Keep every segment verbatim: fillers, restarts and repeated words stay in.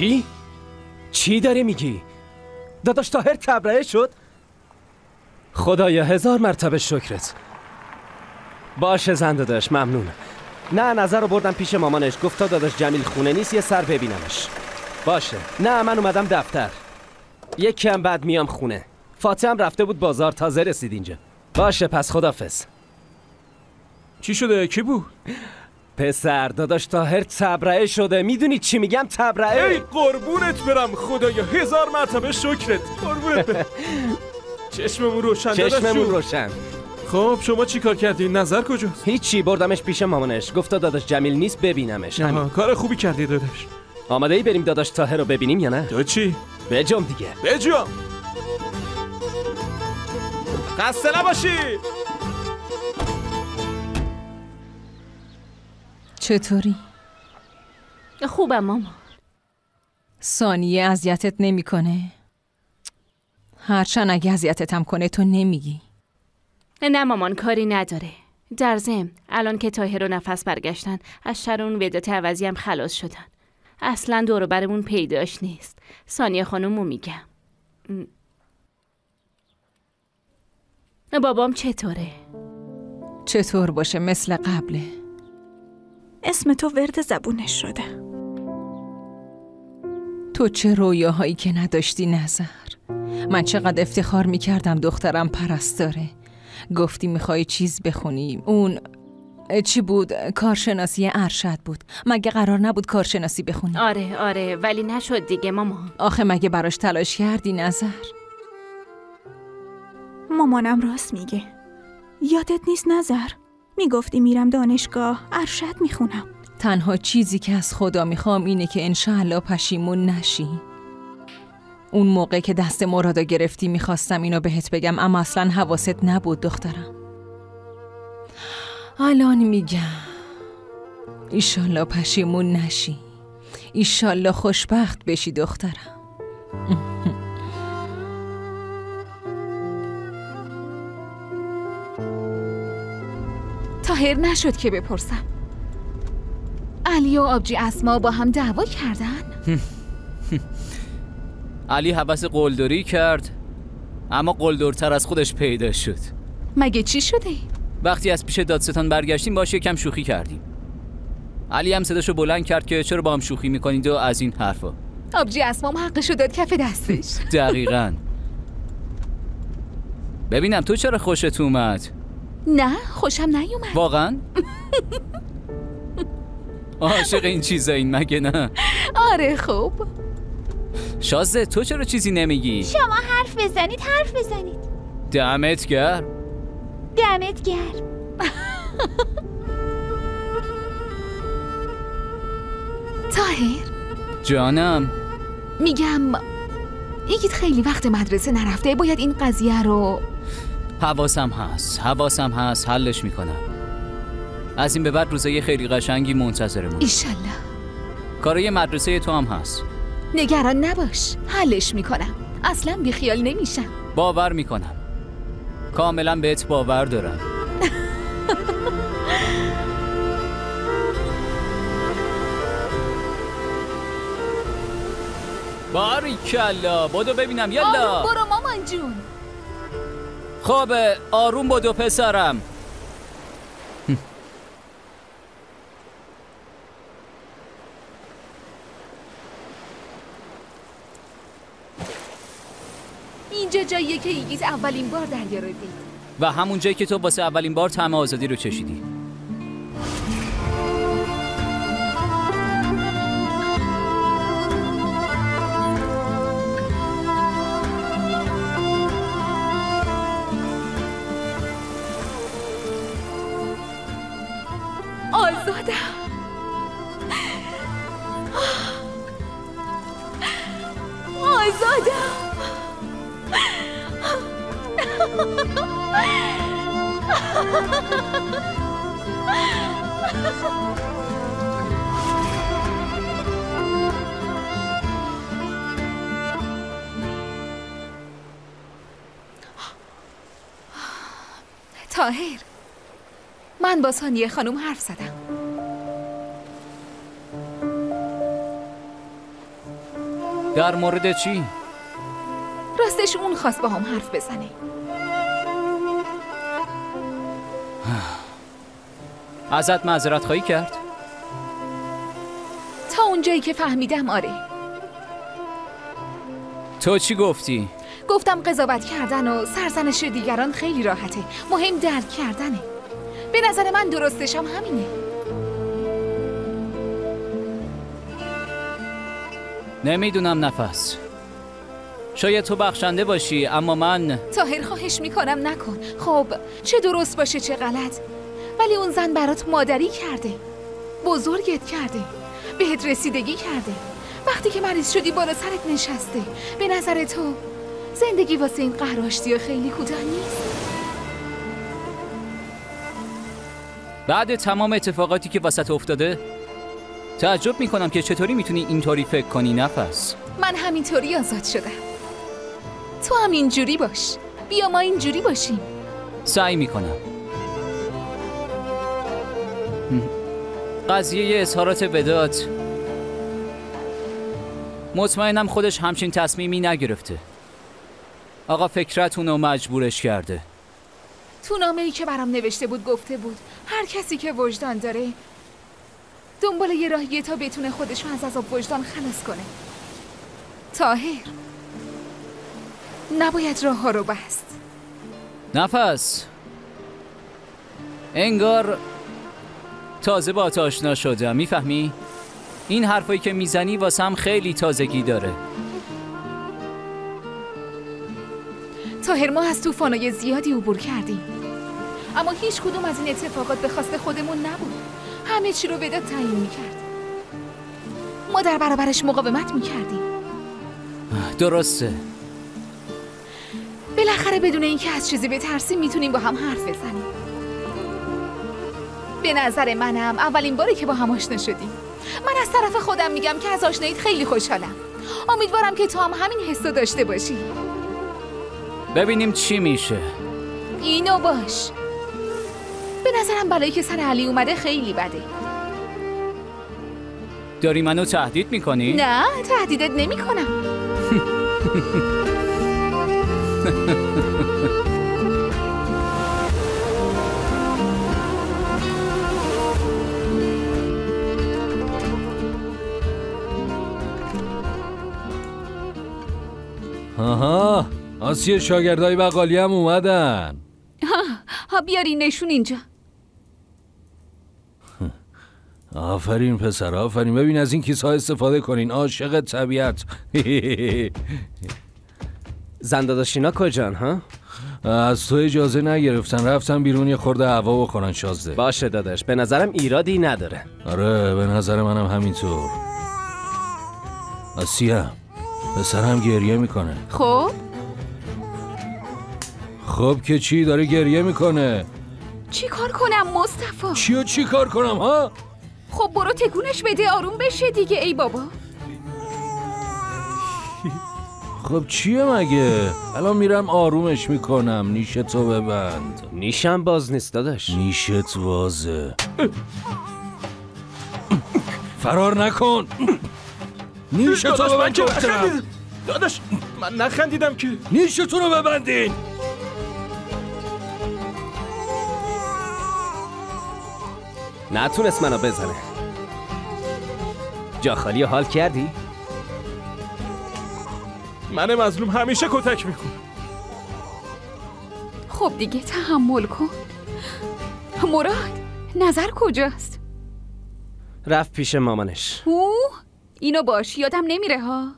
چی؟ چی داری میگی؟ داداش طاهر تبرئه شد؟ خدایا هزار مرتبه شکرت. باشه زن داداش، ممنون. نه نظر رو بردم پیش مامانش، گفت تا داداش جمیل خونه نیست یه سر ببینمش. باشه. نه من اومدم دفتر، یک کم بعد میام خونه. فاطمه هم رفته بود بازار، تازه رسید اینجا. باشه پس خدافظ. چی شده؟ کی بود؟ پسر داداش طاهر تبرئه شده. میدونی چی میگم؟ تبرئه. ای قربونت برم، خدایا هزار مرتبه شکرت. قربونت برم. چشممون روشن داداش. چشممون روشن. خب شما چی کار کردین؟ نظر کجاست؟ هیچی، بردمش پیش مامانش، گفت داداش جمیل نیست ببینمش. آها کار خوبی کردی داداش. آماده ای بریم داداش طاهر رو ببینیم یا نه؟ تو چی؟ بجام دیگه. بجام. خسته نباشی. چطوری؟ خوبم مامان. ثانیه اذیتت نمیکنه؟ هرچند اگه اذیتت هم کنه تو نمیگی. نه مامان کاری نداره. در ضمن الان که طاهر و نفس برگشتن از شر اون ودات عوضی هم خلاص شدن. اصلا دور و برمون پیداش نیست. ثانیه خانومو میگم. بابام چطوره؟ چطور باشه؟ مثل قبله. اسم تو ورد زبونش شده. تو چه رویاهایی که نداشتی نظر. من چقدر افتخار میکردم دخترم پرستاره. گفتی میخوای چیز بخونی. اون چی بود؟ کارشناسی ارشد بود. مگه قرار نبود کارشناسی بخونی؟ آره آره ولی نشد دیگه مامان. آخه مگه براش تلاش کردی نظر؟ مامانم راست میگه. یادت نیست نظر؟ میگفتی میرم دانشگاه ارشد میخونم. تنها چیزی که از خدا میخوام اینه که انشاءالله پشیمون نشی. اون موقع که دست مرادا گرفتی میخواستم اینو بهت بگم اما اصلا حواست نبود دخترم. الان میگم ایشالله پشیمون نشی. ایشالله خوشبخت بشی دخترم. طاهر نشد که بپرسم. علی و آبجی اسما با هم دعوا کردن؟ علی هوس قلدری کرد اما قلدرتر از خودش پیدا شد. مگه چی شده؟ وقتی از پیش دادستان برگشتیم باش یکم شوخی کردیم. علی هم صداشو بلند کرد که چرا با هم شوخی میکنید و از این حرفا. آبجی اسمام حقشو داد کف دستش. دقیقاً. ببینم تو چرا خوشت اومد؟ نه خوشم نیومد. واقعاً؟ عاشق این چیزا این مگه نه؟ آره خوب. شازده تو چرا چیزی نمیگی؟ شما حرف بزنید حرف بزنید. دمت گرم. دمت گرم. طاهر جانم. میگم یکیت خیلی وقت مدرسه نرفته، باید این قضیه رو. حواسم هست حواسم هست حلش میکنم. از این به بعد روزای خیلی قشنگی منتظرمون. ایشالله. کارای مدرسه تو هم هست. نگران نباش حلش میکنم. اصلا بیخیال نمیشم. باور میکنم. کاملا بهت باور دارم. باریکلا بدو ببینم یلا. آروم برو مامان جون. خب آروم بدو پسرم. اینجا جاییه که ایگیت اولین بار دریا رو دید و همون جایی که تو واسه اولین بار طعم آزادی رو چشیدی. آزادم. آزادم. طاهر من با ثانیه خانم حرف زدم. در مورد چی؟ راستش اون خواست با هم حرف بزنه. ازت معذرت خواهی کرد؟ تا اونجایی که فهمیدم آره. تو چی گفتی؟ گفتم قضاوت کردن و سرزنش دیگران خیلی راحته، مهم درک کردنه. به نظر من درستشم همینه. نمیدونم نفس. شاید تو بخشنده باشی اما من... طاهر خواهش میکنم نکن. خب چه درست باشه چه غلط، ولی اون زن برات مادری کرده، بزرگت کرده، بهت رسیدگی کرده. وقتی که مریض شدی بالا سرت نشسته. به نظر تو زندگی واسه این قهرآشتی خیلی کوتاه نیست؟ بعد تمام اتفاقاتی که وسط افتاده تعجب میکنم که چطوری میتونی اینطوری فکر کنی نفس. من همینطوری آزاد شدم. تو هم اینجوری باش. بیا ما اینجوری باشیم. سعی میکنم. قضیه اظهارات وداد مطمئنم خودش همچین تصمیمی نگرفته. آقا فکرت اونو مجبورش کرده. تو نامه‌ای که برام نوشته بود گفته بود هر کسی که وجدان داره دنبال یه راهیه تا بتونه خودشو از عذاب وجدان خلاص کنه. طاهر نباید راه ها رو بست. نفس انگار تازه با تو آشنا شدم، میفهمی؟ این حرفایی که میزنی واسم خیلی تازگی داره. طاهر ما از طوفانای زیادی عبور کردیم، اما هیچ کدوم از این اتفاقات به خواست خودمون نبود. همه چی رو وداد تعیین میکرد. ما در برابرش مقاومت میکردیم. درسته. بالاخره بدون اینکه از چیزی بترسیم میتونیم با هم حرف بزنیم. به نظر منم اولین باری که با هم آشنا شدیم. من از طرف خودم میگم که از آشناییت خیلی خوشحالم. امیدوارم که تو هم همین حسو داشته باشی. ببینیم چی میشه. اینو باش. به نظرم بلایی که سر علی اومده خیلی بده. داری منو تهدید میکنی؟ نه تهدیدت نمی کنم. آها آسیه شاگردای بقالی هم اومدن. ها ها بیاری نشون اینجا. آفرین پسر آفرین. ببین از این کیسه ها استفاده کنین. عاشق طبیعت. زنداداشینا کجان ها؟ از تو اجازه نگرفتن، رفتن بیرون یه خورده هوا بخورن شازده. باشه داداش، به نظرم ایرادی نداره. آره به نظر منم همینطور. آسیه پسرم گریه میکنه. خب خب که چی؟ داره گریه میکنه. چی کار کنم مصطفی؟ چی و چی کار کنم ها؟ خب برو تکونش بده آروم بشه دیگه. ای بابا خب چیه مگه؟ الان میرم آرومش میکنم. نیشتو ببند. نیشم باز نیست داداش. نیشت وازه. فرار نکن. نیشتو ببند. داداش من نخندیدم که. نیشتون رو ببندین. نتونست منو بزنه. جا خالی حال کردی؟ من مظلوم همیشه کتک میکنم. خب دیگه تحمل کن. مراد نظر کجاست؟ رفت پیش مامانش. او اینو باش یادم نمیره ها.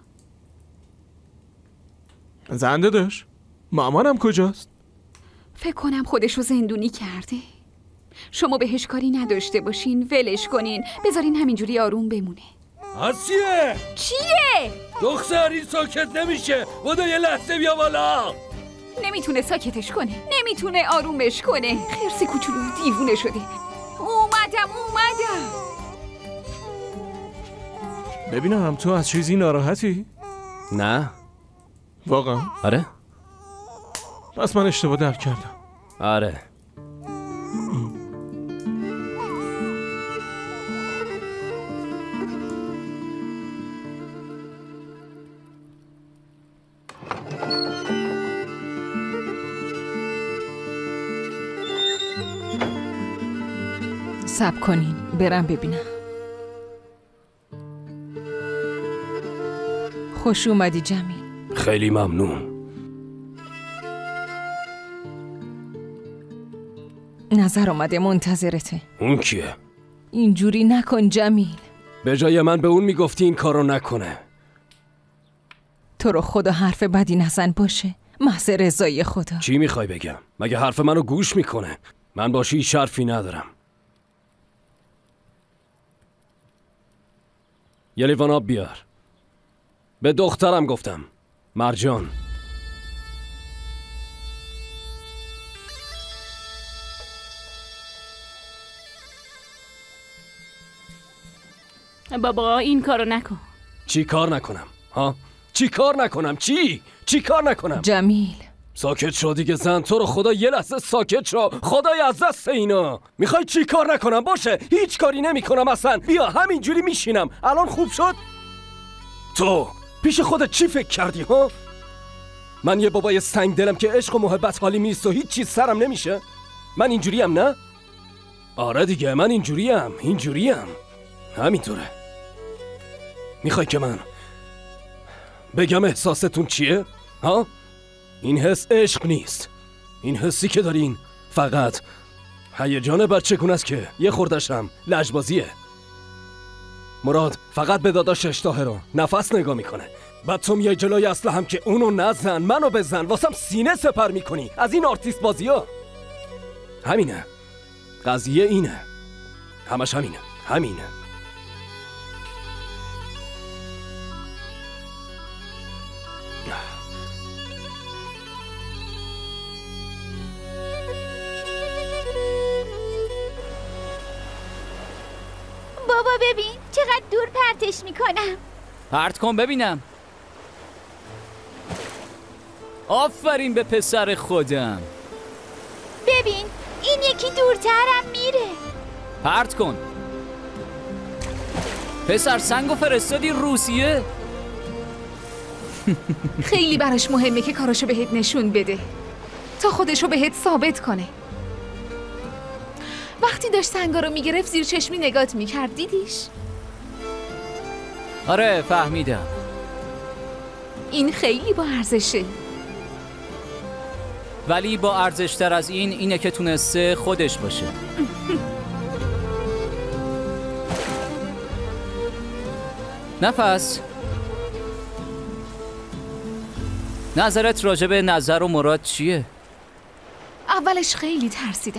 زنده داشت. مامانم کجاست؟ فکر کنم خودشو زندونی کرده. شما بهش کاری نداشته باشین، ولش کنین، بذارین همینجوری آروم بمونه. آسیه چیه؟ دختر این ساکت نمیشه. بودو یه لحظه بیا بالا. نمیتونه ساکتش کنه، نمیتونه آرومش کنه. خرسی کوچولو دیوونه شده. اومدم اومدم. ببینم تو از چیزی ناراحتی؟ نه واقعا؟ آره پس من اشتباه درک کردم. آره صبر کنین برم ببینم. خوش اومدی جمیل. خیلی ممنون. نظر اومده منتظرته. اون کیه؟ اینجوری نکن جمیل. به جای من به اون میگفتی این کارو نکنه. تو رو خدا حرف بدی نزن باشه. محض رضای خدا. چی میخوای بگم؟ مگه حرف منو گوش میکنه؟ من باشی هیچ حرفی ندارم. یه لیوان آب بیار. به دخترم گفتم. مرجان. بابا این کارو نکن. چی کار نکنم؟ ها؟ چی کار نکنم؟ چی؟ چی کار نکنم؟ جمیل ساکت شو دیگه زن. تو رو خدا یه لحظه ساکت شو. خدای از دست اینا. میخوای چی کار نکنم؟ باشه هیچ کاری نمی کنم اصلا. بیا همینجوری میشینم. الان خوب شد؟ تو پیش خودت چی فکر کردی ها؟ من یه بابای سنگ دلم که عشق و محبت حالی نیست و هیچ چیز سرم نمیشه؟ من اینجوریم نه؟ آره دیگه من اینجوریم. اینجوریم همینطوره. میخوای که من بگم احساستون چیه؟ ها؟ این حس عشق نیست. این حسی که دارین فقط هیجان بچگونه است که یه خوردشم لجبازیه. مراد فقط به داداشش طاهر نفس نگاه میکنه. بعد تو میای جلوی اصله هم که اونو نزن منو بزن واسم سینه سپر میکنی. از این آرتیست بازی ها. همینه قضیه اینه. همش همینه. همینه. بابا ببین چقدر دور پرتش میکنم. پرت کن ببینم. آفرین به پسر خودم. ببین این یکی دورترم میره. پرت کن. پسر سنگو فرستادی روسیه؟ خیلی براش مهمه که کاراشو بهت نشون بده تا خودشو بهت ثابت کنه. وقتی داشت سنگا رو میگرفت زیر چشمی نگات میکرد دیدیش؟ آره فهمیدم. این خیلی با ارزشه. ولی با ارزشتر از این اینه که تونسته خودش باشه. نفس نظرت راجع به نظر و مراد چیه؟ اولش خیلی ترسیدم.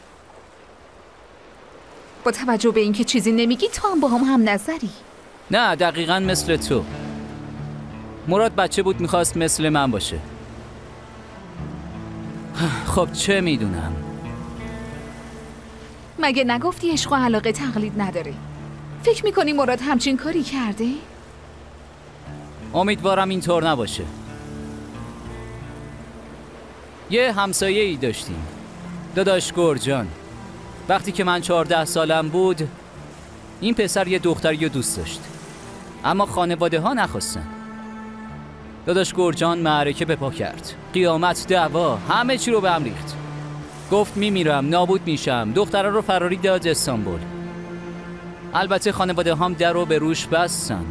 با توجه به اینکه چیزی نمیگی تو هم با هم هم نظری. نه دقیقاً مثل تو. مراد بچه بود میخواست مثل من باشه. خب چه میدونم. مگه نگفتی عشق و علاقه تقلید نداره؟ فکر میکنی مراد همچین کاری کرده؟ امیدوارم اینطور نباشه. یه همسایه ای داشتیم، داداش گرجان. وقتی که من چهارده سالم بود این پسر یه دختری رو دوست داشت، اما خانواده ها نخواستن. داداش گرجان معرکه به پا کرد، قیامت، دعوا، همه چی رو به هم ریخت. گفت میمیرم، نابود میشم. دختره رو فراری داد استانبول. البته خانواده هم در رو به روش بستن.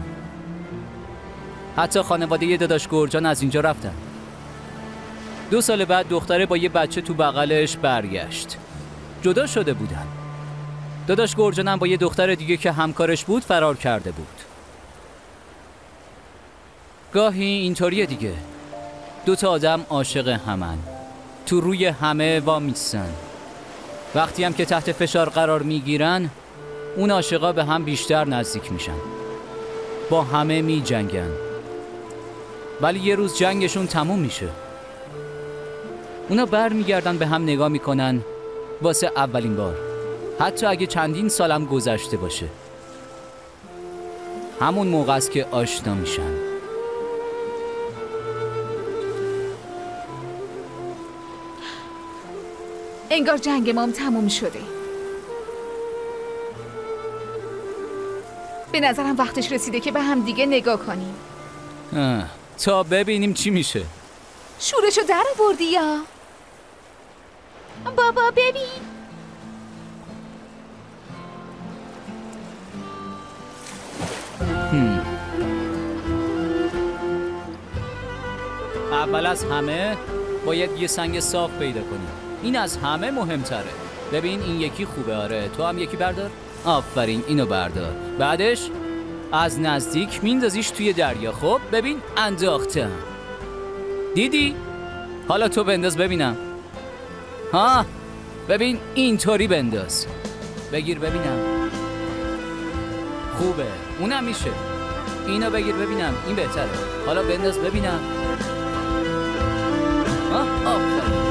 حتی خانواده داداش گرجان از اینجا رفتن. دو سال بعد دختره با یه بچه تو بغلش برگشت. جدا شده بودن. داداش گرجانم با یه دختر دیگه که همکارش بود فرار کرده بود. گاهی اینطوریه دیگه. دو تا آدم عاشق همن، تو روی همه وامیستن. وقتی هم که تحت فشار قرار میگیرن اون عاشقا به هم بیشتر نزدیک میشن، با همه میجنگن. ولی یه روز جنگشون تموم میشه. اونا بر میگردن به هم نگاه میکنن واسه اولین بار، حتی اگه چندین سالم گذشته باشه. همون موقع است که آشنا میشن. انگار جنگ مام تموم شده. به نظرم وقتش رسیده که به هم دیگه نگاه کنیم. اه، تا ببینیم چی میشه. شورشو در آوردی یا؟ بابا ببین از همه باید یه سنگ صاف پیدا کنیم. این از همه مهمتره. ببین این یکی خوبه. آره تو هم یکی بردار. آفرین اینو بردار. بعدش از نزدیک میندازیش توی دریا. خب ببین انداختم. دیدی؟ حالا تو بنداز ببینم. ها ببین اینطوری بنداز. بگیر ببینم. خوبه اونم میشه. اینو بگیر ببینم. این بهتره. حالا بنداز ببینم. ها آفرین.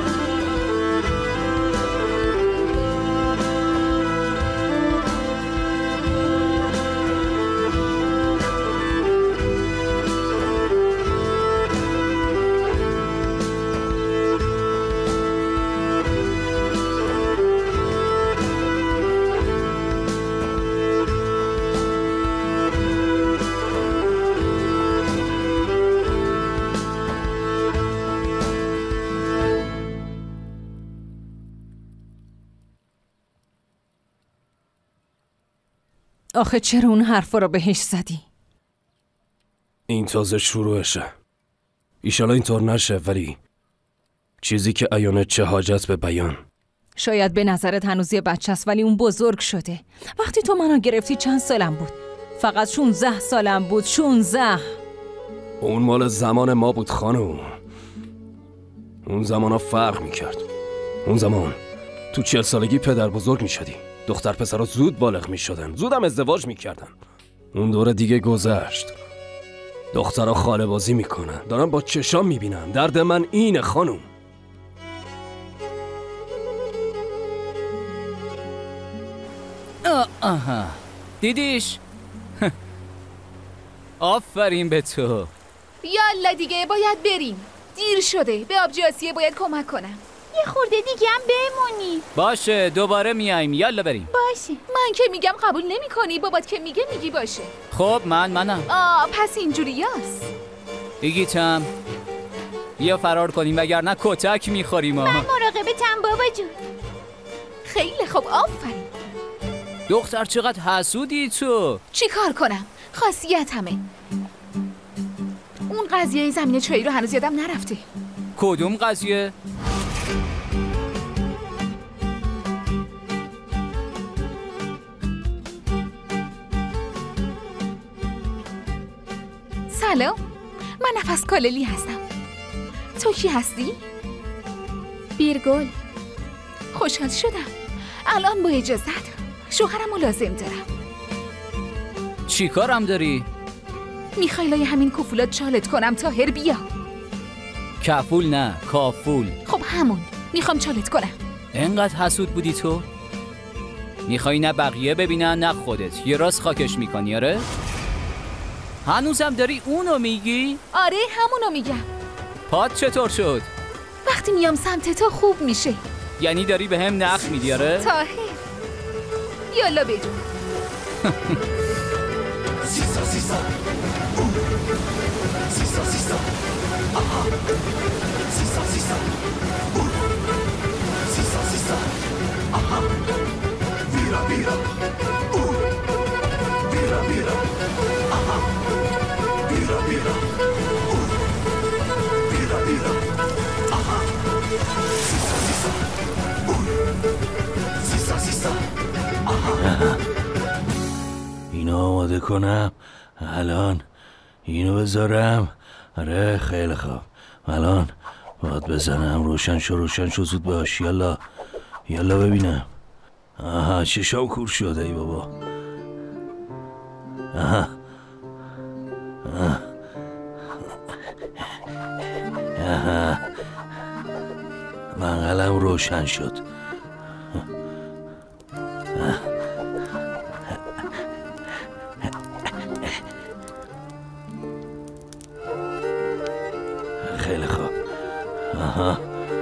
آخه چرا اون حرفا رو بهش زدی؟ این تازه شروعشه. ایشالا اینطور نشه، ولی چیزی که عیانه چه حاجت به بیان. شاید به نظرت هنوز یه بچه است، ولی اون بزرگ شده. وقتی تو منو گرفتی چند سالم بود؟ فقط شونزده سالم بود. شونزده. اون مال زمان ما بود خانم. اون زمان ها فرق میکرد. اون زمان تو چهل سالگی پدر بزرگ میشدی. دختر پسرها زود بالغ میشدن، زودم ازدواج میکردن. اون دوره دیگه گذشت. دخترها خاله بازی میکنن. دارم با چشام میبینم. درد من اینه خانم. آه آها دیدیش؟ آفرین به تو. یالا دیگه باید بریم. دیر شده. به آبجی آسیه باید کمک کنم. یه خورده دیگه هم بمونی. باشه دوباره میایم. یالا بریم. باشه. من که میگم قبول نمی کنی. بابات که میگه میگی باشه. خب من منم. آه پس اینجوری هست. دیگیتم بیا فرار کنیم وگرنه کتک میخوریم. من مراقبتم بابا جون. خیلی خوب آفرین. دختر چقدر حسودی تو. چی کار کنم؟ خاصیت همه. اون قضیه زمین چایی رو هنوز یادم نرفته. کدوم قضیه؟ سلام، من نفس کاللی هستم. تو کی هستی؟ بیرگل. خوشحال شدم. الان با اجازت شوهرم رو لازم دارم. چی کارم داری؟ میخوای لای همین کفولات چالت کنم طاهر بیا. کفول نه کافول. خب همون میخوام چالت کنم. انقدر حسود بودی تو؟ میخوای نه بقیه ببینن نه خودت. یه راست خاکش میکنی آره؟ هنوزم داری اونو میگی؟ آره همونو میگم. پات چطور شد؟ وقتی میام سمت تو خوب میشه. یعنی داری به هم نخ میدی آره؟ طاهر یالا بدون. سیسا سیسا سیسا سیسا آها سیسا سیسا سیسا سیسا آها ویرا ویرا ویرا ویرا آها ویرا ویرا ویرا ویرا آها سیسا سیسا سیسا سیسا آها اینو آماده کنم. الان اینو بذارم. آره خیلی خوب. الان باید بزنم. روشن شو روشن شو زود باش. یالا یالا ببینم. آها چشام کور شده ای بابا. آها آها آها منقلم روشن شد. خیلی خوب. آها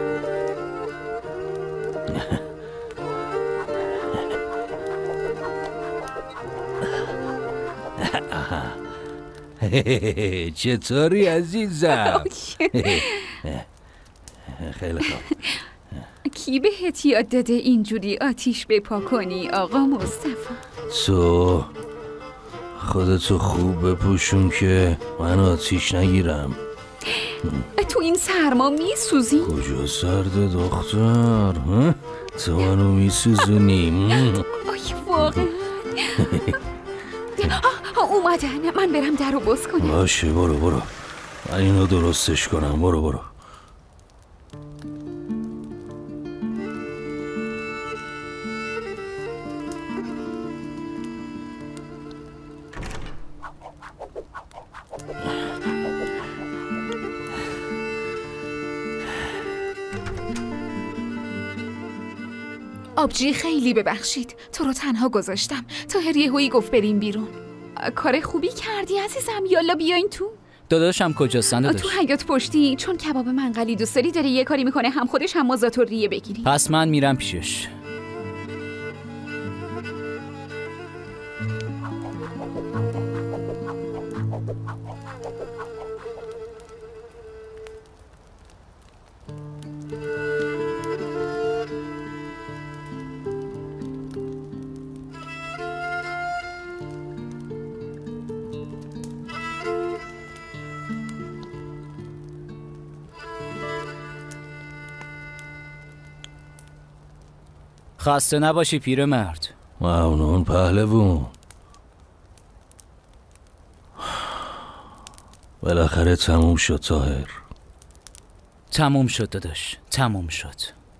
چطوری عزیزم؟ خیلی خوب. کی بهت یاد داده اینجوری آتیش بپا کنی آقا مصطفی؟ تو خودتو خوب بپوشون که من آتیش نگیرم. تو این سرما میسوزی؟ کجا سرده دختر؟ تو منو میسوزونی. آی واقعا اومدن، من برم در رو باز کنم. باشه برو برو، من اینو درستش کنم. برو برو. آبجی خیلی ببخشید، تو رو تنها گذاشتم. طاهر یهویی گفت بریم بیرون. کار خوبی کردی عزیزم، یالا بیاین تو. داداشم کجاستن داداش؟ تو حیاط پشتی، چون کباب منقلی دوست داری داره یه کاری میکنه هم خودش هم مازات و ریه بگیری. پس من میرم پیشش. خسته نباشی پیرمرد. ممنون پهلوون. بالاخره تموم شد طاهر. تموم شد داداش، تموم شد.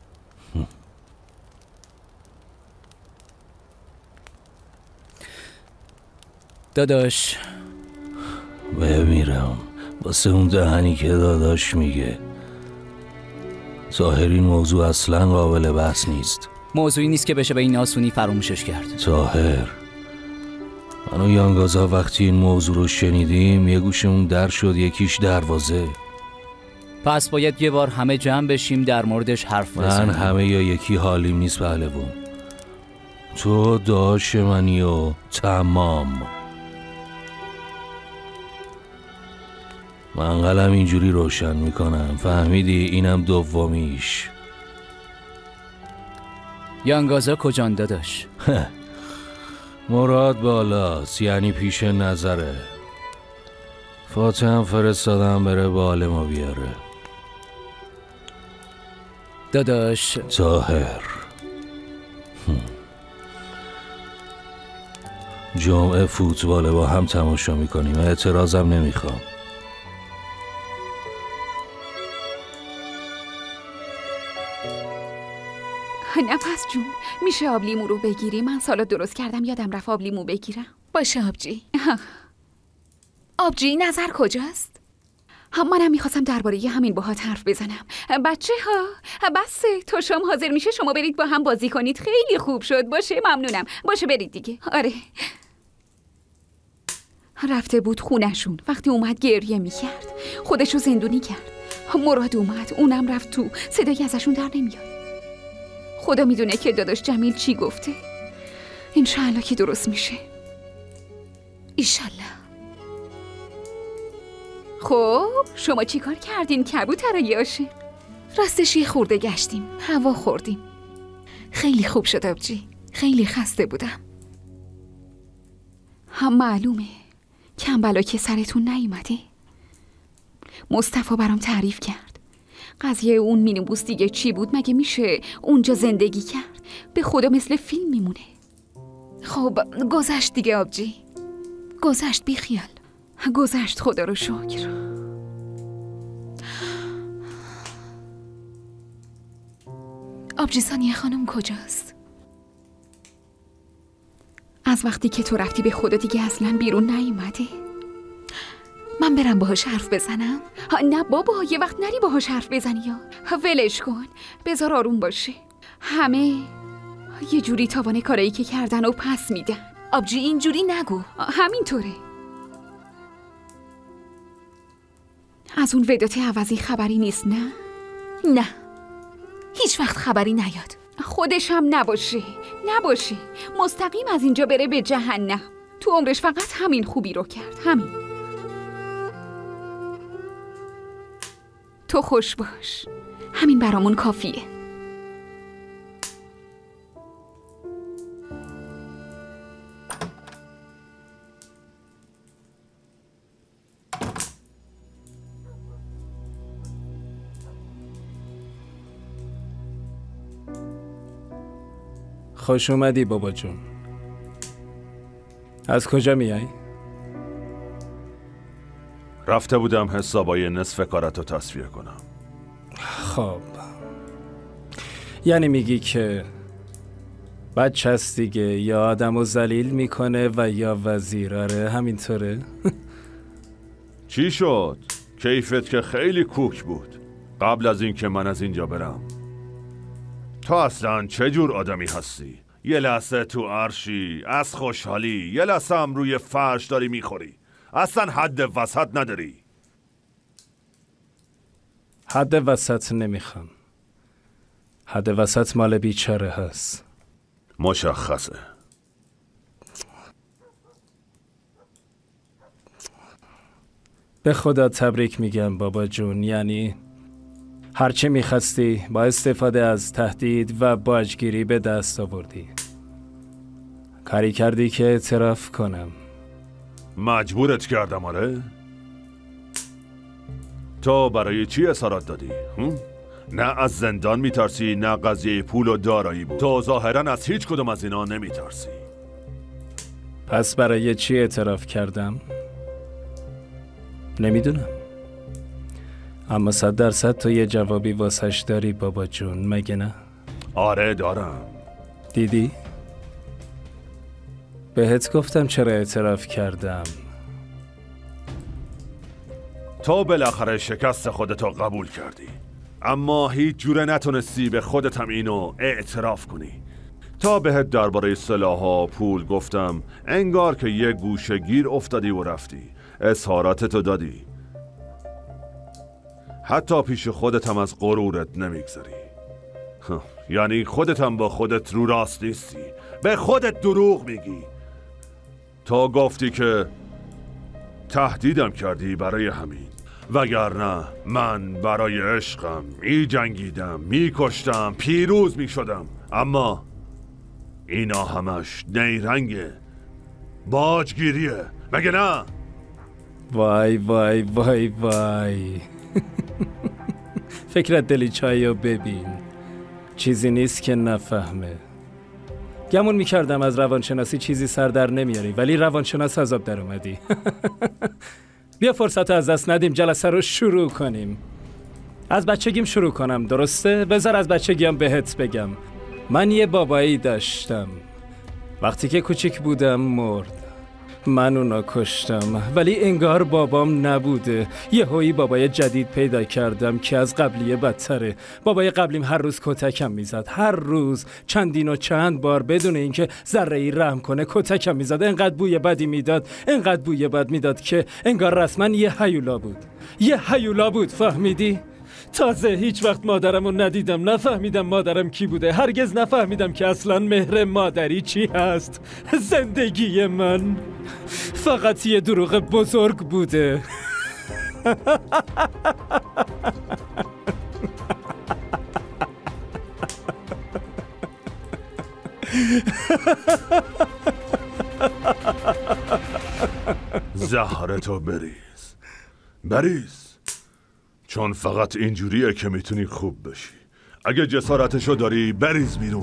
داداش بمیرم واسه اون دهنی که داداش میگه. طاهر این موضوع اصلا قابل بحث نیست. موضوعی نیست که بشه به این آسونی فراموشش کرد. طاهر، من و یانگازا وقتی این موضوع رو شنیدیم یه گوشمون در شد، یکیش دروازه. پس باید یه بار همه جمع بشیم در موردش حرف بزنیم. من همه یا یکی حالیم نیست پهلوون. تو داش منی و تمام. من قلم اینجوری روشن میکنم، فهمیدی؟ اینم دومیش. یانگازا کجان داداش؟ مراد بالاست، یعنی پیش نظره. فاتحم فرستادم بره باله ما بیاره. داداش طاهر، جمعه فوتبال با هم تماشا میکنیم، اعتراضم نمیخوام. نفس جون، میشه آب لیمو رو بگیری؟ من سالاد درست کردم یادم رفت آب لیمو بگیرم. باشه آبجی. آبجی نظر کجاست؟ هم منم میخواستم درباره همین باهات حرف بزنم. بچه ها بسه، تا شام حاضر میشه شما برید با هم بازی کنید. خیلی خوب شد. باشه ممنونم. باشه برید دیگه. آره رفته بود خونشون، وقتی اومد گریه میکرد، خودشو زندونی کرد. مراد اومد، اونم رفت تو، صدایی ازشون در نمیاد. خدا میدونه که داداش جمیل چی گفته. انشالله که درست میشه. ایشالله. خب شما چی کار کردین کبوترای عاشق؟ راستش یه خورده گشتیم، هوا خوردیم. خیلی خوب شد آبجی، خیلی خسته بودم. هم معلومه کم بلا که سرتون نیومده. مصطفی برام تعریف کرد. قضیه اون مینیبوس دیگه چی بود؟ مگه میشه اونجا زندگی کرد؟ به خدا مثل فیلم میمونه. خب گذشت دیگه آبجی، گذشت، بی خیال. گذشت خدا رو شکر. آبجی ثانیه خانم کجاست؟ از وقتی که تو رفتی به خدا دیگه اصلا بیرون نیومده. من برم باهاش حرف بزنم؟ نه بابا، یه وقت نری باهاش حرف بزنی یا ولش کن، بذار آروم باشه. همه یه جوری تاوان کارایی که کردن و پس میدن. آبجی اینجوری نگو. همینطوره. از اون ودات عوضی خبری نیست نه؟ نه هیچ وقت خبری نیاد. خودش هم نباشه نباشه مستقیم از اینجا بره به جهنم. تو عمرش فقط همین خوبی رو کرد، همین. تو خوش باش، همین برامون کافیه. خوش اومدی بابا جون. از کجا میای؟ رفته بودم حسابای نصف کارتو تصفیه کنم. خب یعنی میگی که بچه هست دیگه، یا آدمو ذلیل میکنه و یا وزیراره، همینطوره؟ چی شد؟ کیفت که خیلی کوک بود قبل از این که من از اینجا برم. تو اصلا چه جور آدمی هستی؟ یه لحظه تو عرشی از خوشحالی، یه لحظه هم روی فرش داری میخوری. اصلا حد وسط نداری. حد وسط نمیخوام. حد وسط مال بیچاره هست. مشخصه. به خدا تبریک میگم بابا جون. یعنی هرچی میخواستی با استفاده از تهدید و باجگیری به دست آوردی. کاری کردی که اعتراف کنم. مجبورت کردم آره؟ تو برای چی اصرار دادی؟ هم؟ نه از زندان میترسی نه قضیه پول و دارایی بود. تو ظاهرا از هیچ کدوم از اینا نمیترسی. پس برای چی اعتراف کردم؟ نمیدونم. اما صد درصد تو یه جوابی واسش داری بابا جون، مگه نه؟ آره دارم. دیدی؟ بهت گفتم چرا اعتراف کردم. تو بالاخره شکست خودتو قبول کردی، اما هیچ جوره نتونستی به خودت هم اینو اعتراف کنی. تا بهت درباره سلاح‌ها پول گفتم انگار که یه گوشه گیر افتادی و رفتی. اظهاراتتو دادی. حتی پیش خودت هم از غرورت نمیگذاری. یعنی خودت هم با خودت رو راست نیستی. به خودت دروغ میگی. تا گفتی که تهدیدم کردی برای همین، وگرنه من برای عشقم می جنگیدم، می کشتم، پیروز می شدم. اما اینا همش نیرنگه، باجگیریه، مگه نه؟ وای وای وای وای فکرت دلی چایو ببین، چیزی نیست که نفهمه. گمون میکردم از روانشناسی چیزی سر در نمیاری، ولی روانشناس عذاب در اومدی. بیا فرصت از دست ندیم، جلسه رو شروع کنیم. از بچگیم شروع کنم، درسته؟ بذار از بچگیم بهت بگم. من یه بابایی داشتم. وقتی که کوچیک بودم مرد. من اونا کشتم، ولی انگار بابام نبوده. یه هایی بابای جدید پیدا کردم که از قبلیه بدتره. بابای قبلیم هر روز کتکم میزد، هر روز چندین و چند بار بدون اینکه ذره ای رحم کنه کتکم میزد. انقدر بوی بدی میداد، انقدر بوی بد میداد که انگار رسما یه هیولا بود. یه هیولا بود، فهمیدی؟ تازه هیچ وقت مادرمو ندیدم، نفهمیدم مادرم کی بوده. هرگز نفهمیدم که اصلا مهر مادری چی هست. زندگی من فقط یه دروغ بزرگ بوده. زهرتو بریز، بریز، چون فقط اینجوریه که میتونی خوب بشی. اگه جسارتشو داری بریز بیرون.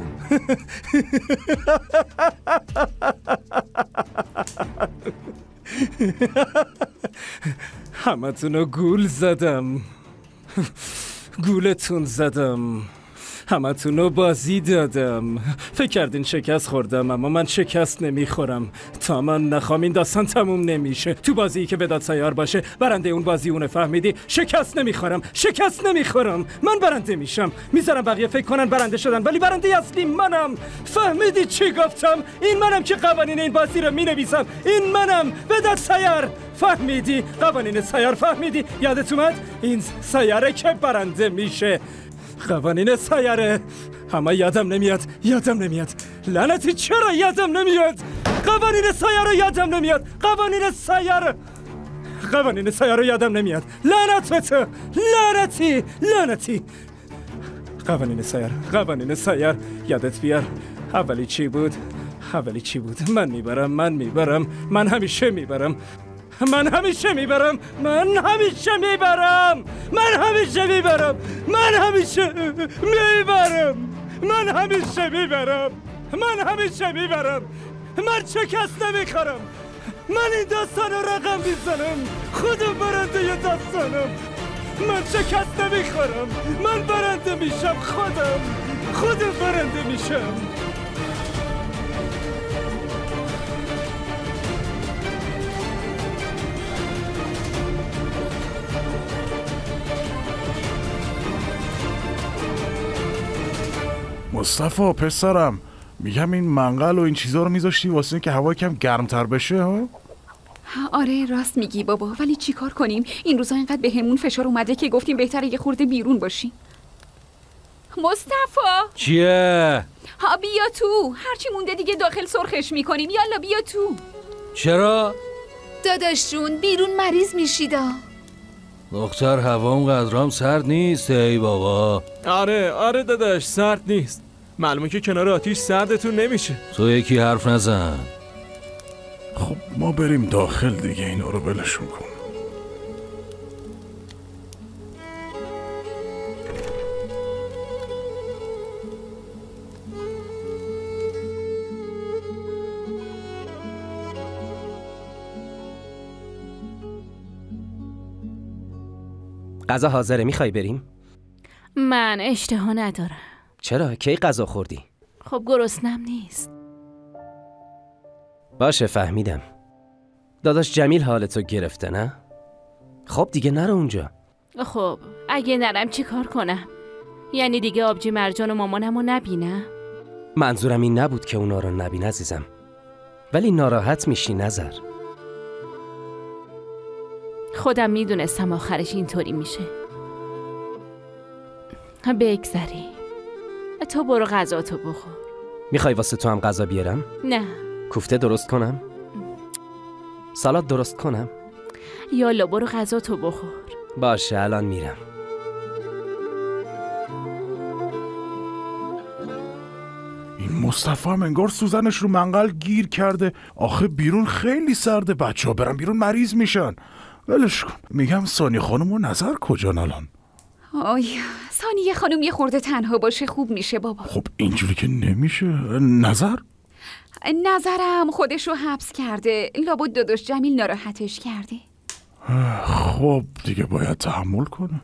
همتونو گول زدم، گولتون زدم، همتونو بازی دادم. فکر کردین شکست خوردم، اما من شکست نمیخورم. تا من نخوام این داستان تموم نمیشه. تو بازی که وداد سیار باشه برنده اون بازی اونه، فهمیدی؟ شکست نمیخورم، شکست نمیخورم. من برنده میشم. میذارم بقیه فکر کنن برنده شدن، ولی برنده اصلی منم. فهمیدی چی گفتم؟ این منم که قوانین این بازی رو مینویسم. این منم، وداد سیار. فهمیدی؟ قوانین سیار فهمیدی؟ یادت اومد؟ این سیاره که برنده میشه. قوانین سیاره. اما یادم نمیاد، یادم نمیاد. لعنتی چرا یادم نمیاد؟ قوانین سیاره یادم نمیاد. قوانین سیاره قوانین سیاره یادم نمیاد. لعنت به تو، لعنتی، لعنتی. قوانین سیاره، قوانین سیاره یادت بیار. اولی چی بود؟ اولی چی بود؟ من میبرم، من میبرم، من همیشه میبرم. من همیشه میبرم، من همیشه میبرم، من همیشه میبرم، من همیشه میبرم، من همیشه میبرم. من همیشه میبرم. من شکست نمیخورم. من این داستان رو رقم میزنم. خودم برنده داستانم. من شکست نمیخورم. من برنده میشم. خودم خودم برنده میشم. مصطفی پسرم، میگم این منقل و این چیزا رو میذاشتی واسه این که هوا کم گرمتر بشه ها؟ آره راست میگی بابا، ولی چی کار کنیم؟ این روزا اینقدر به همون فشار اومده که گفتیم بهتره یه خورده بیرون باشیم. مصطفی چیه؟ ها بیا تو، هرچی مونده دیگه داخل سرخش میکنیم. یالا بیا تو. چرا؟ داداش جون بیرون مریض میشیدا. دختر هوام قدرام سرد نیست ای بابا. آره آره داداش سرد نیست. معلومه که کنار آتیش سردتون نمیشه. تو یکی حرف نزن. خب ما بریم داخل دیگه، اینا رو ولشون کن. غذا حاضره، میخوای بریم؟ من اشتها ندارم. چرا؟ کی غذا خوردی؟ خب گرسنم نیست. باشه فهمیدم. داداش جمیل حالتو گرفته نه؟ خب دیگه نرو اونجا. خب اگه نرم چی کار کنم؟ یعنی دیگه آبجی مرجان و مامانمو نبینم؟ منظورم این نبود که اونا رو نبین عزیزم، ولی ناراحت میشی نظر. خودم میدونستم آخرش اینطوری میشه. بگذری. تو برو غذاتو بخور. میخوای واسه تو هم غذا بیارم؟ نه. کوفته درست کنم؟ سالاد درست کنم؟ یالا برو غذاتو بخور. باشه الان میرم. این مصطفی هم انگار سوزنش رو منقل گیر کرده. آخه بیرون خیلی سرده، بچه ها برن بیرون مریض میشن. ولش کن. میگم ثانیه خانم و نظر کجان الان؟ آی ثانیه خانم یه خورده تنها باشه خوب میشه بابا. خب اینجوری که نمیشه. نظر؟ نظرم خودشو حبس کرده. لابد داداش جمیل ناراحتش کرده. خب دیگه باید تحمل کنه.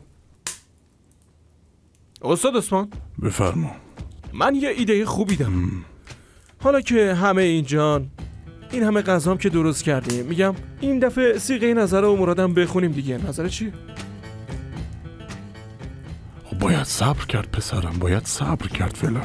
استاد عثمان بفرما. من یه ایده خوبی دارم. حالا که همه اینجان، این همه غذام که درست کردیم، میگم این دفعه صیغه نظر و مرادم بخونیم دیگه. نظر چیه؟ خب باید صبر کرد پسرم، باید صبر کرد فعلا.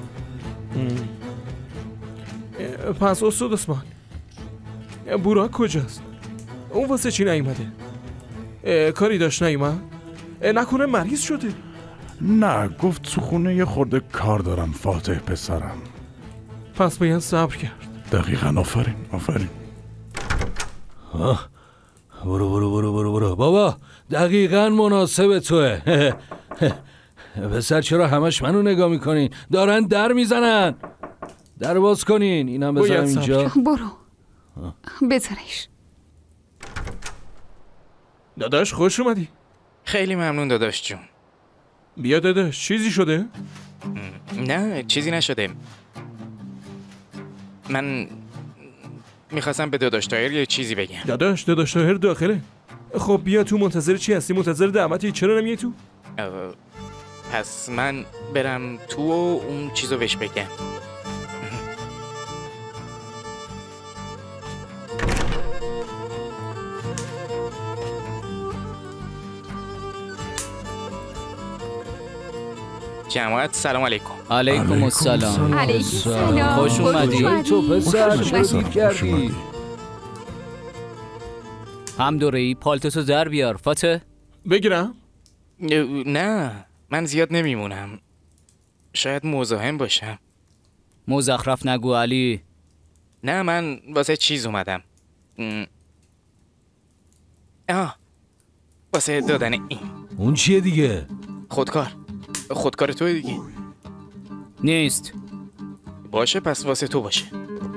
پس استاد عثمان بوراک کجاست؟ اون واسه چی نیومده؟ کاری داشت نیومد؟ نکنه مریض شده؟ نه گفت تو خونه یه خورده کار دارم فاتح پسرم. پس باید صبر کرد. دقیقاً. آفرین آفرین. آه. برو برو برو برو برو بابا، دقیقاً مناسب توه. پسر چرا همش منو نگاه میکنین؟ دارن در میزنن. در باز کنین. اینم بذارم اینجا. برو بذارش. داداش خوش اومدی. خیلی ممنون داداش جون. بیا داداش. چیزی شده؟ نه چیزی نشده. من میخواستم به داداش طاهر یه چیزی بگم. داداش داداش طاهر داخله. خب بیا تو. منتظر چی هستی؟ منتظر دعوتی؟ چرا نمیای تو؟ پس من برم تو و اون چیزو بهش بگم. جماعت سلام علیکم. علیکم السلام. علیکم السلام. خوش اومدی. تو پسر چرا گیر کردی؟ هم دوره‌ای پالتوتو در بیار فاتح. بگیرم؟ نه من زیاد نمیمونم. شاید مزاحم باشم. مزخرف نگو علی. نه من واسه چیز اومدم. آه واسه دادن این. اون چیه دیگه؟ خودکار. خودکار توی دیگه. نیست. باشه پس واسه تو باشه.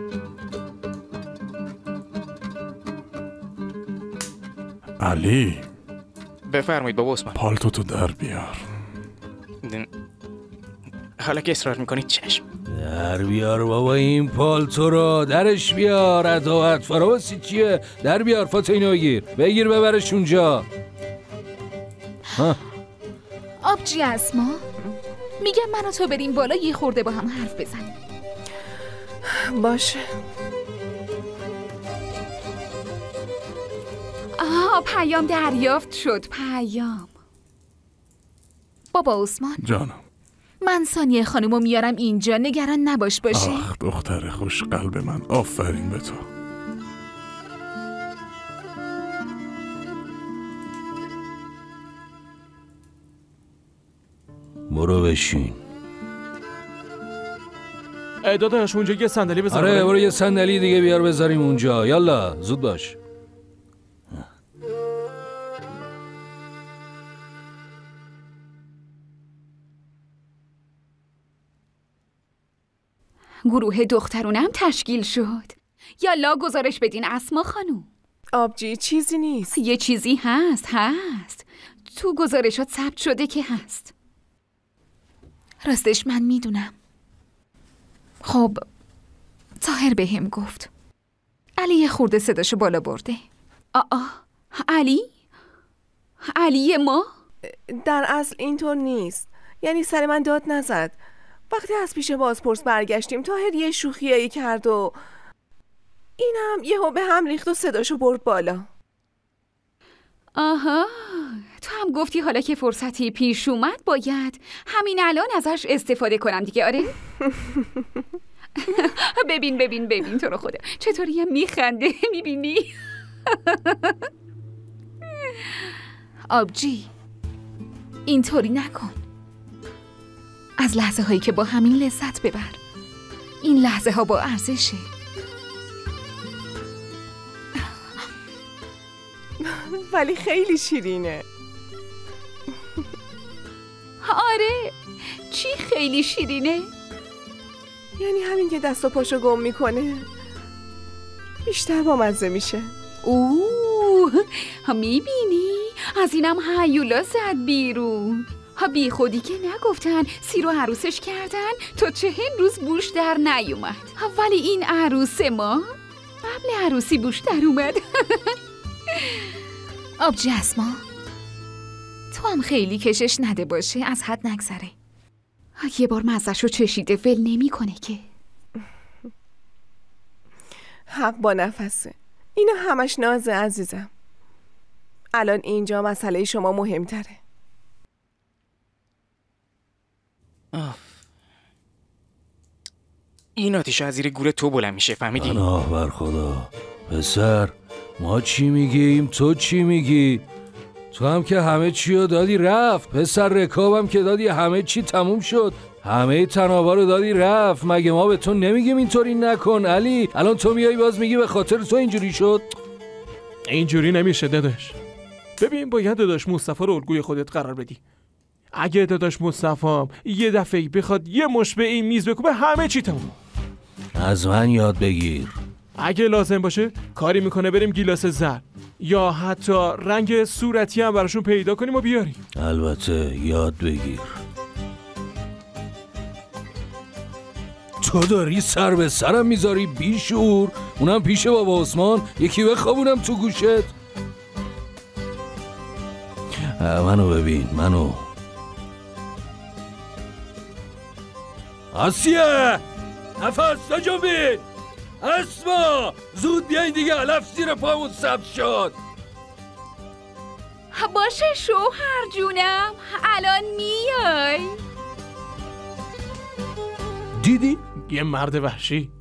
علی بفرمایید بابا عثمان. پالتو تو در بیار. حالا که اصرار میکنید چشم. در بیار بابا این پالتو رو، درش بیار. عداوت فراوسی چیه؟ در بیار فاطینو بگیر بگیر ببرش اونجا. ها. آبجی اسما میگم من و تو بریم بالا یه خورده با هم حرف بزنیم. باشه. آه پیام دریافت شد. پیام. بابا عثمان جانم، من ثانیه خانومو میارم اینجا، نگران نباش باشه. آخ دختر خوش قلب من، آفرین به تو. برو بشین. ای داداش اونجا یه صندلی بذار. آره برو یه صندلی دیگه بیار بذاریم اونجا. یالا زود باش. گروه دخترونم تشکیل شد. یالا گزارش بدین اسما خانوم. آبجی چیزی نیست. یه چیزی هست هست تو گزارشات ثبت شده که هست. راستش من میدونم. خب طاهر بهم گفت علی یه خورده صداشو بالا برده. آه آه علی؟ علی ما؟ در اصل اینطور نیست. یعنی سر من داد نزد. وقتی از پیش بازپرس برگشتیم طاهر یه شوخیایی کرد و اینم یهو به هم ریخت و صداشو برد بالا. آها تو هم گفتی حالا که فرصتی پیش اومد باید همین الان ازش استفاده کنم دیگه. آره؟ ببین ببین ببین تو رو خدا چطوری هم میخنده. میبینی؟ آبجی اینطوری نکن. از لحظه هایی که با همین لذت ببر. این لحظه ها با ارزشه. ولی خیلی شیرینه. آره چی خیلی شیرینه؟ یعنی همین که دست و پاشو گم میکنه بیشتر با مزه میشه. اوه میبینی؟ از اینم هیولا زد بیرون. ها بی خودی که نگفتن سیرو عروسش کردن تا چهل روز بوش در نیومد. ولی این عروس ما قبل عروسی بوش در اومد. آبجی اسما تو هم خیلی کشش نده باشه، از حد نگذره. یه بار مزه‌شو چشیده ول نمی کنه که. حق با نفسه. اینو همش نازه عزیزم. الان اینجا مسئله شما مهمتره. آف. این آتیش از زیر گور تو بلند میشه، فهمیدی؟ پناه بر خدا. پسر ما چی میگیم تو چی میگی؟ تو هم که همه چی رو دادی رفت. پسر رکابم که دادی همه چی تموم شد. همه تنابا رو دادی رفت. مگه ما به تو نمیگیم اینطوری نکن علی؟ الان تو میای باز میگی به خاطر تو اینجوری شد. اینجوری نمیشه داداش. ببین باید داداش مصطفی رو الگوی خودت قرار بدی. اگه داداش مصطفی یه دفعه بخواد یه مش به این میز بکوبه همه چی تموم. از من یاد بگیر. اگه لازم باشه کاری میکنه بریم گیلاس زر یا حتی رنگ صورتی هم براشون پیدا کنیم و بیاریم. البته یاد بگیر. تو داری سر به سرم میذاری بیشعور، اونم پیش بابا عثمان. یکی بخوابونم تو گوشت. منو ببین منو. آسیه نفس نجنبین. اسما زود بیاین دیگه، علف زیر پامون سبز شد. باشه شوهر جونم الان میای. دیدی؟ یه مرد وحشی.